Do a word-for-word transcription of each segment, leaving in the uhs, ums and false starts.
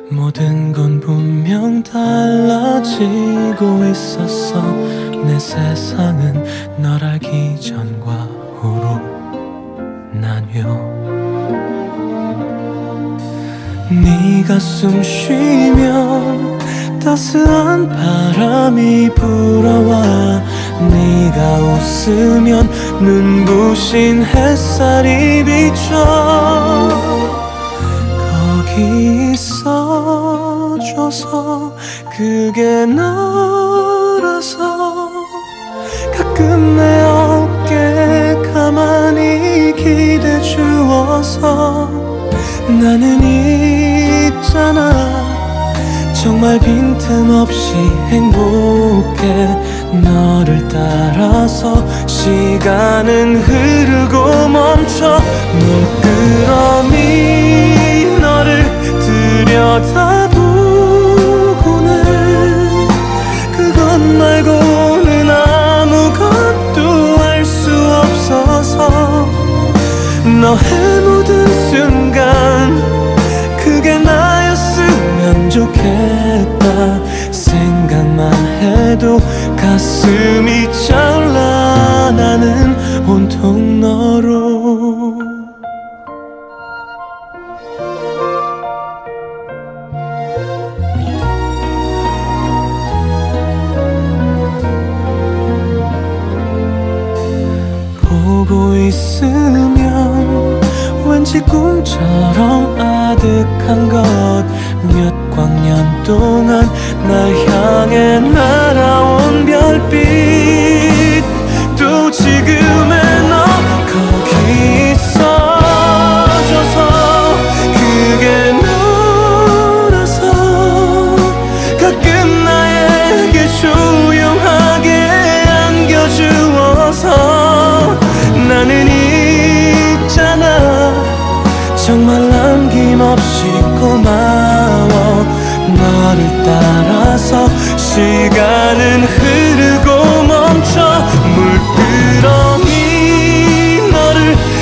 모든 건 분명 달라지고 있었어. 내 세상은 널 알기 전과 후로 나뉘어. 네가 숨 쉬면 따스한 바람이 불어와, 네가 웃으면 눈부신 햇살이 비춰. 거기 있어줘서 그게 너라서 가끔 내 어깨에 가만히 기대 주어서 나는 있잖아. 정말 빈틈없이 행복해. 너를 따라서 시간은 흐르고 멈춰. 물끄러미 너를 들여다보고는 그것 말고는 아무것도 알 수 없어서 너의 모든 순간 그게 나였으면 좋겠다. 생각만 해도 가슴이 차올라. 나는 온통 너로. 보고 있으면 왠지 꿈처럼 아득한 것. 몇 광년 동안 날 향해 날아온 별빛. 또 지금의 너 거기 있어줘서 그게 너라서 가끔 나에게 조용하게 안겨주어서 나는 있잖아. 정말 남김없이 고마워. 너를 따라서 시간은 흐르고 멈춰. 물끄러미 너를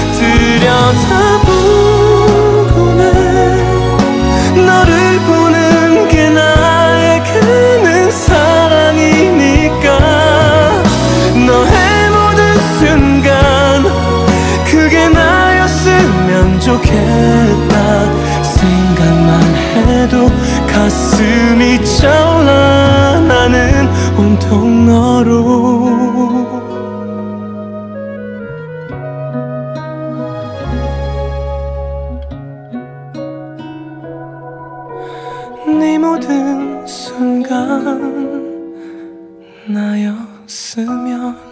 들여다보고는 너를 보는 게 나에게는 사랑이니까. 너의 모든 순간 그게 나였으면 좋겠다. 생각만 해도 가슴이 차올라. 나는 온통 너로. 네 모든 순간 나였으면